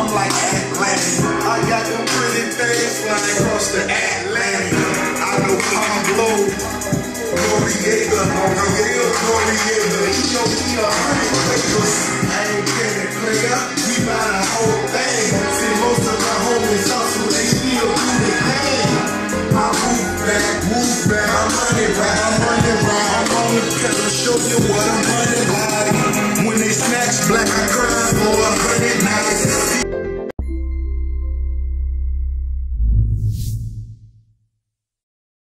I'm like Atlantic. I got them pretty things flying across the Atlantic. I know Pablo, Noriega, he know me 100 papers. I ain't getting player, we buy the whole thing. See, most of my homies hustle, they still do the thing. I move back, I'm running right. I'm on the pedal, show you what I'm running like. When they snatch black, I cry for 100 nights.